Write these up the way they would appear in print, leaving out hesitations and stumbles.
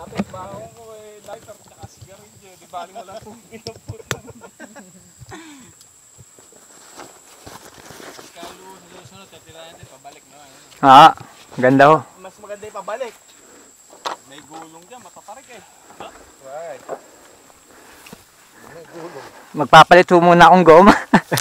Dati, baon ko lighter tsaka sigarilyo. Di bali mo lang kung pinaputo. Kalusunod, titirayan din, pabalik na. Ganda ho. Mas maganda yung pabalik. May gulong dyan, mataparik eh. Right. May gulong. Magpapalit ho muna akong goma.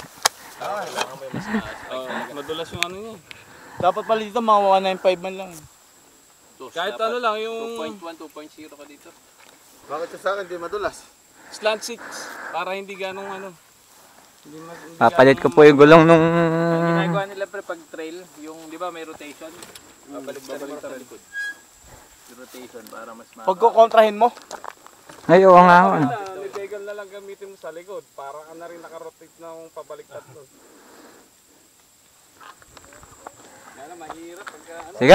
Madulas yung ano niya. Dapat pala dito mga 195 man lang. Kahit ano lang yung 2.1, 2.0 ka dito. Bakit sa akin di madulas? Slant 6 para hindi ganong ano. Hindi Papalit ko po yung gulong nung... Ang ginagawa nila pre pag trail, yung di ba may rotation. Babalik sa likod. Yung rotation para mas maka... Pagkukontrahin mo? Ay, oo nga. Legal na lang gamitin mo sa likod para ka na rin nakarotate na kung pabaliktad mo. Kaya mahirap pagka ano. Siga!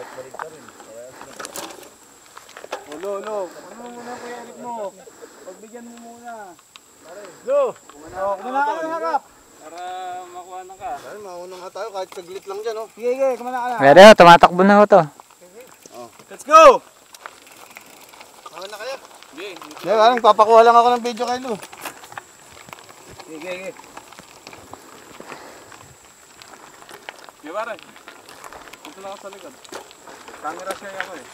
Lo. Ano muna kuya Eric mo? Pagbigyan mo muna. Lo! Kumana ka ng harap. Para makuha na ka. Ay, mauna nga tayo kahit saglit lang dyan. Sige, kumana ka na. Pero tumatakbo na ho to. Let's go! Mauna na kayo? Sige. Parang papakuha lang ako ng video kay Lo. Sige. Sige pare. Punta lang ako sa likod. Camera siya ako eh.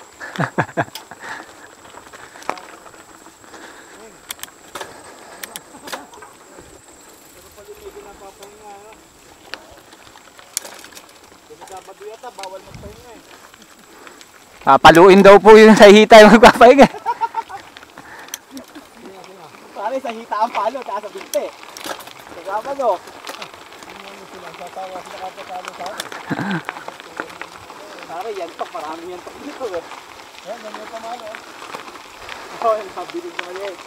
Bawal magpahinga eh. Papaluin daw po yung sa hita yung magpapahinga. Pare, sa hita ang palo, taas sa binte. Kasama nyo. Satawa sila kapatalo sa akin. Pare, yantok. Maraming yantok dito eh. Ayan, ganyan pa malo. Oo, yung pabilig naman eh.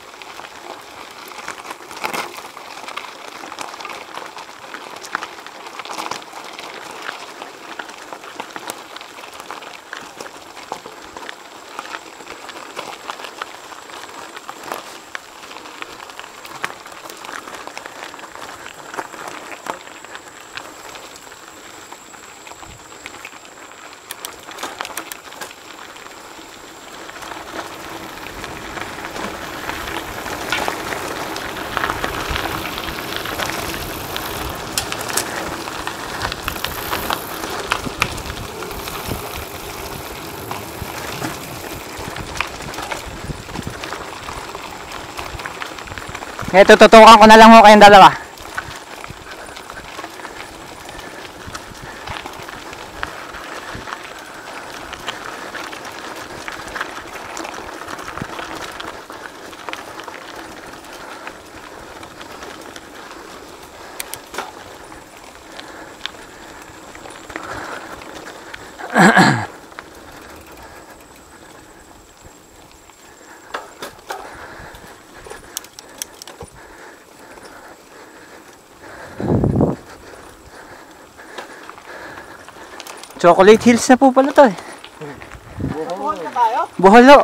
Ngayon, tututukan ko na lang ho kayong dalawa. Chocolate Hills na po pala to eh. Buhol na tayo? Bohol ho.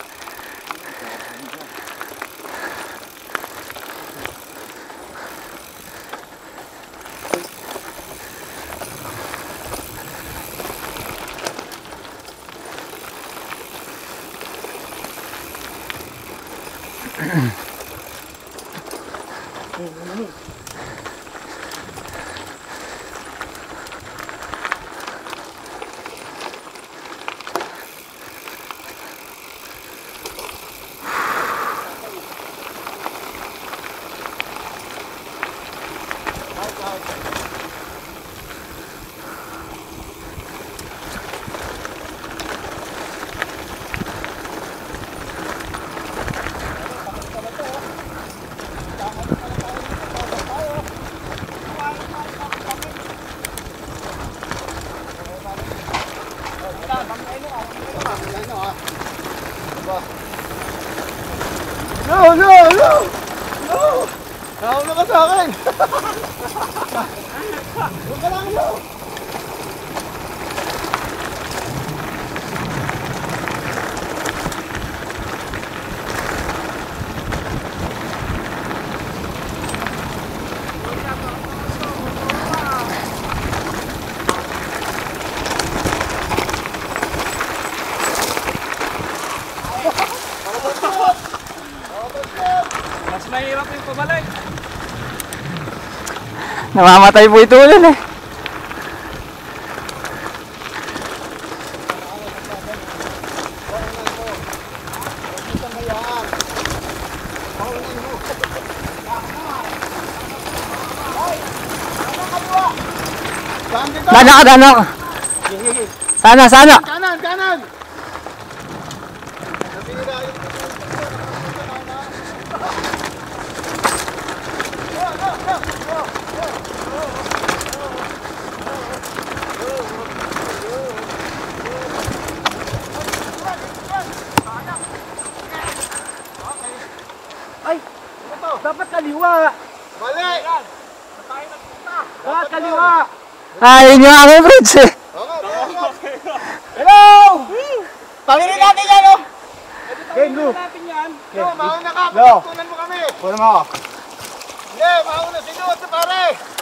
No! Nauna ka sa akin! Huwag ka lang, no! mahirap yung pabalik. Namamatay po ito ulit eh. Dana ka, dana ka. Sana. Kanan! Ay! Dapat kaliwa! Mali! Dapat kaliwa! Ay, yun yung aming bridge eh. Hello! Pangirin natin yan, oh! Game, Lu. No, mauna ka. Pagtutunan mo kami. Puna mo ako. Hindi, mauna si Lu, pare.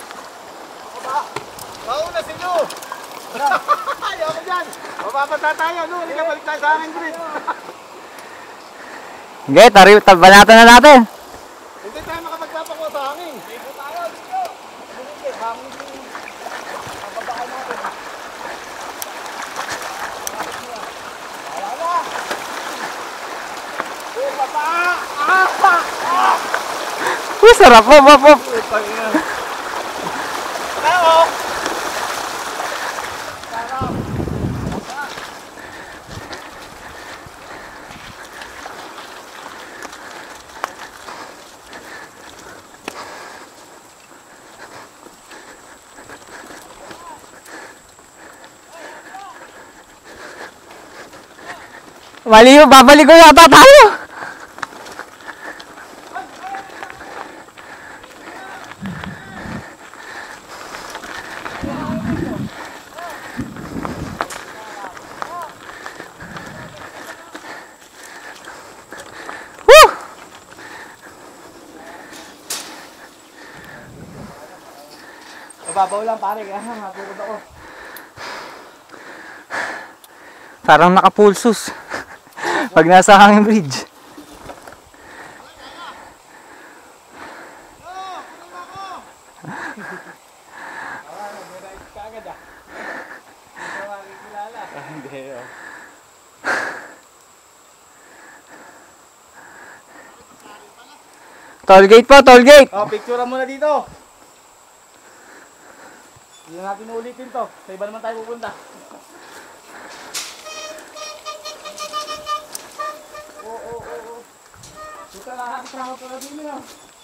Mauna si Lu. Ayaw ko dyan. Mapapata tayo, Lu. Hindi ka balik tayo sa akin, Grid. Okay, banatan na natin. Hindi tayo makapagpapakuha sa hangin. Dito tayo, dito. Hangin yung mababaan natin. Uy, sarap po. Mali yun, babalik ko yata tayo. Woo! Mababaw lang pare, kaya matulog ako. Parang nakapulsus. Pag nasa hanging bridge. Tollgate po, tollgate. Oh, picturean muna dito. Hindi na natin ulitin to. Sa iba naman tayo pupunta. Oo. Dito lahat kasama pala din yun.